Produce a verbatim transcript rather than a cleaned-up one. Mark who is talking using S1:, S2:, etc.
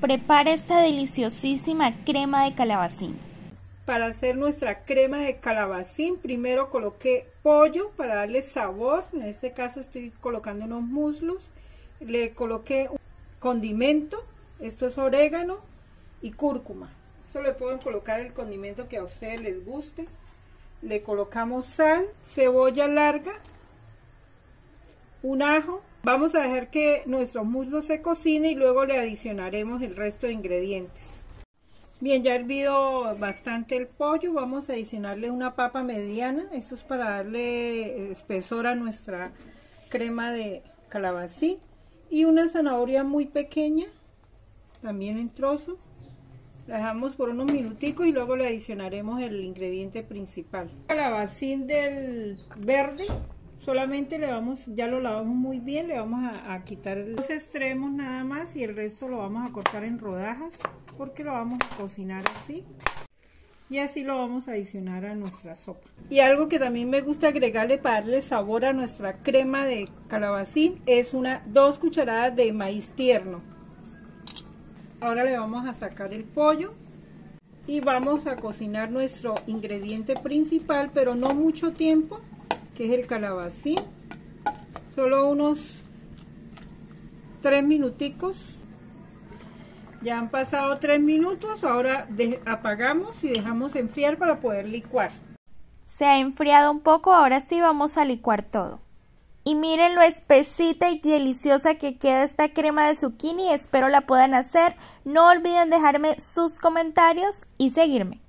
S1: Prepara esta deliciosísima crema de calabacín.
S2: Para hacer nuestra crema de calabacín, primero coloqué pollo para darle sabor. En este caso estoy colocando unos muslos. Le coloqué un condimento, esto es orégano y cúrcuma. Esto le pueden colocar el condimento que a ustedes les guste. Le colocamos sal, cebolla larga, un ajo. Vamos a dejar que nuestro muslo se cocine y luego le adicionaremos el resto de ingredientes. Bien, ya ha hervido bastante el pollo. Vamos a adicionarle una papa mediana. Esto es para darle espesor a nuestra crema de calabacín. Y una zanahoria muy pequeña, también en trozo. La dejamos por unos minuticos y luego le adicionaremos el ingrediente principal. Calabacín del verde. Solamente le vamos, ya lo lavamos muy bien, le vamos a, a quitar los extremos nada más y el resto lo vamos a cortar en rodajas porque lo vamos a cocinar así y así lo vamos a adicionar a nuestra sopa. Y algo que también me gusta agregarle para darle sabor a nuestra crema de calabacín es una dos cucharadas de maíz tierno. Ahora le vamos a sacar el pollo y vamos a cocinar nuestro ingrediente principal, pero no mucho tiempo, que es el calabacín, solo unos tres minuticos. Ya han pasado tres minutos, ahora de, apagamos y dejamos enfriar para poder licuar.
S1: Se ha enfriado un poco, ahora sí vamos a licuar todo. Y miren lo espesita y deliciosa que queda esta crema de zucchini, espero la puedan hacer. No olviden dejarme sus comentarios y seguirme.